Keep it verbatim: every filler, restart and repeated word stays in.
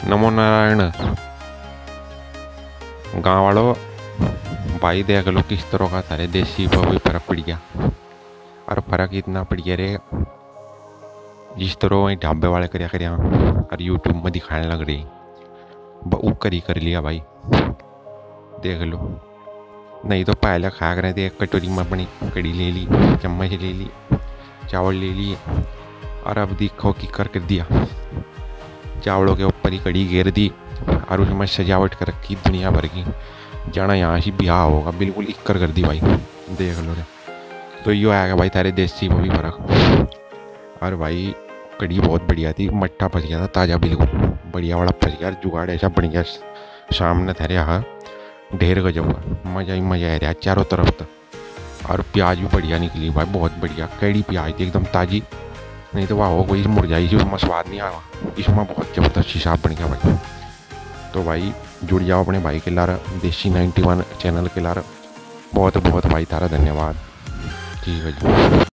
नमो नारायण। गाँव वालों, भाई देख लो किस तरह का सारे देसी पर भी फर्क पड़ गया। और फर्क इतना पड़ गया रे, जिस तरह वही ढाबे वाले करया करया और यूट्यूब में दिखाने लग रही वो करी कर लिया भाई। देख लो, नहीं तो पहले खाया करें थे, एक कटोरी में अपनी कड़ी ले ली, चम्मच ले ली, चावल ले लिए, और अब देखो कि कर कर दिया, चावलों के ऊपर ही कड़ी घेर दी और उसमें सजावट कर रखी दुनिया भर की, जाना यहाँ से ब्याह होगा, बिल्कुल इक्कर कर दी भाई। देख लो रे, तो यो आएगा भाई थारे देसी में भी फर्क। और भाई कड़ी बहुत बढ़िया थी, मट्ठा फंस गया था ताज़ा, बिल्कुल बढ़िया वाला फंस गया, जुगाड़ ऐसा बन गया सामने थारे यहाँ, ढेर गजब हुआ, मज़ा ही मज़ा आ रहा चारों तरफ तक। और प्याज भी बढ़िया निकली भाई, बहुत बढ़िया कड़ी प्याज थी एकदम ताज़ी, नहीं तो वाह हो कोई मुरझाई सी, उसमें स्वाद नहीं आया, इसमें बहुत ज़बरदस्त हिसाब बन गया भाई। तो भाई जुड़ जाओ अपने भाई के लार, देसी नाइन्टी वन चैनल के लार। बहुत बहुत भाई तारा धन्यवाद। ठीक है जी।